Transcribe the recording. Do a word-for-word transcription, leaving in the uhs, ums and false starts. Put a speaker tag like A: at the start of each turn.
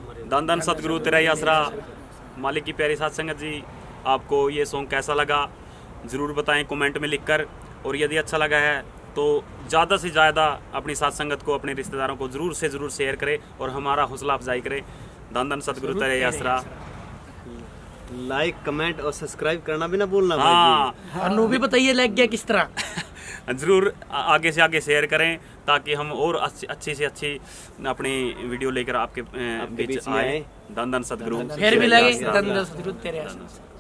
A: धन धन सतगुरु तेरा ही आसरा। मालिक की प्यारी साथ संगत जी, आपको ये सॉन्ग कैसा लगा ज़रूर बताएं कमेंट में लिखकर। और यदि अच्छा लगा है तो ज़्यादा से ज़्यादा अपनी साथ संगत को, अपने रिश्तेदारों को ज़रूर से ज़रूर शेयर करें और हमारा हौसला अफजाई करें। धन धन सतगुरु तेरा ही आसरा।
B: लाइक कमेंट और सब्सक्राइब करना भी ना भूलना।
A: हाँ,
C: अनु भी बताइए लग गया किस तरह।
A: ज़रूर आगे से आगे शेयर करें ताकि हम और अच्छी अच्छी से अच्छी अपनी वीडियो लेकर आपके बीच आए। धन धन सतगुरु
C: फिर भी लगे धन धन सतगुरु तेरे आसरा।